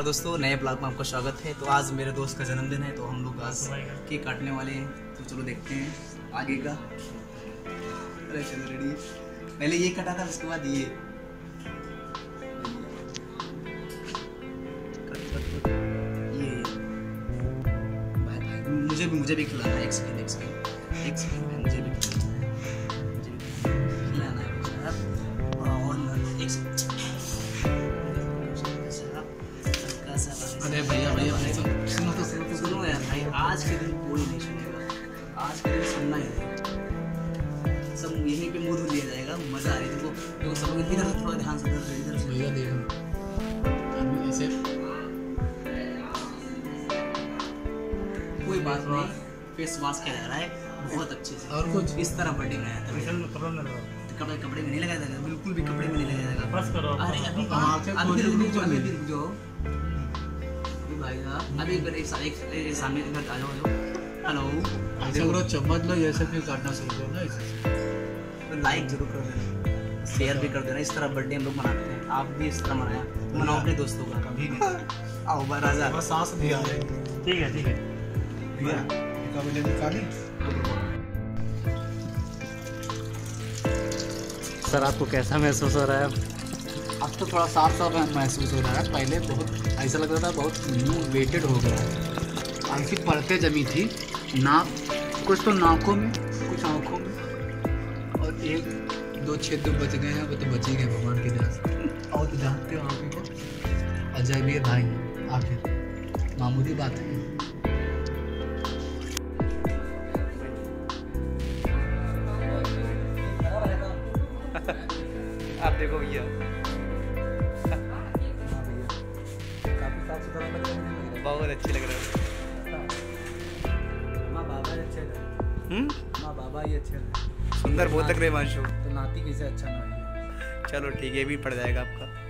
दोस्तों, नए ब्लॉग में आपका स्वागत है। तो आज मेरे दोस्त का जन्मदिन है, तो हम लोग आज केक काटने वाले हैं। तो चलो देखते हैं आगे का। अरे चलो रेडी। पहले ये कटा था, उसके बाद ये। ये भाई मुझे भी खिलाना है। एक सेकंड भाई, मुझे भी खिलाना है अरे भैया सुनो यार भाई, आज के दिन कोई नहीं सुनेगा। आज के दिन सुनना ही नहीं, सब यहीं पे मुंह धुल लिया जाएगा। मजा आ रही है देखो, सब लोग इधर थोड़ा ध्यान से इधर से भैया देखो ऐसे। कोई बात नहीं, फेस वॉश किया जा रहा है बहुत अच्छे से। और कुछ इस तरह बर्थडे मनाया था। कपड़े में नहीं लगाया जाएगा, बिल्कुल भी कपड़े में नहीं लगाया जाएगा। अरे अभी रुक जाओ भाई साहब, अभी एक सामने इधर आ जाओ। हेलो, ऐसे करो, चम्मच लो, ये सब भी काटना शुरू करो ना। ऐसे तो लाइक जरूर कर देना, शेयर भी कर देना। इस तरह बर्थडे हम लोग मनाते हैं, आप भी इस तरह मनाओ अपने दोस्तों का। कभी नहीं आओ भाई राजा, बस सांस दिया है। ठीक है भैया कभी निकाली। सर, आपको कैसा महसूस हो रहा है? अब तो थोड़ा साफ महसूस हो रहा है। पहले बहुत ऐसा लग रहा था, बहुत मुंह वेटेड हो गया। ऐसी पड़ते जमी थी, नाक कुछ तो नाकों में, कुछ आँखों में, और एक दो छेद बच गए हैं। वो तो बच ही गए भगवान की दया से। और तो जानते हो आँखें को अजय भी भाई, आखिर मामूली बात है। आप देखो भैया, काफी साफ सुथरा लग रहा है। बहुत अच्छे लग रहे हैं। माँ बाबा ही अच्छे लगे। माँ बाबा ही अच्छे लगे। सुंदर बहुत लग रहे हैं मानशु। तो नाती कैसे अच्छा ना है। चलो ठीक है, ये भी पड़ जाएगा आपका।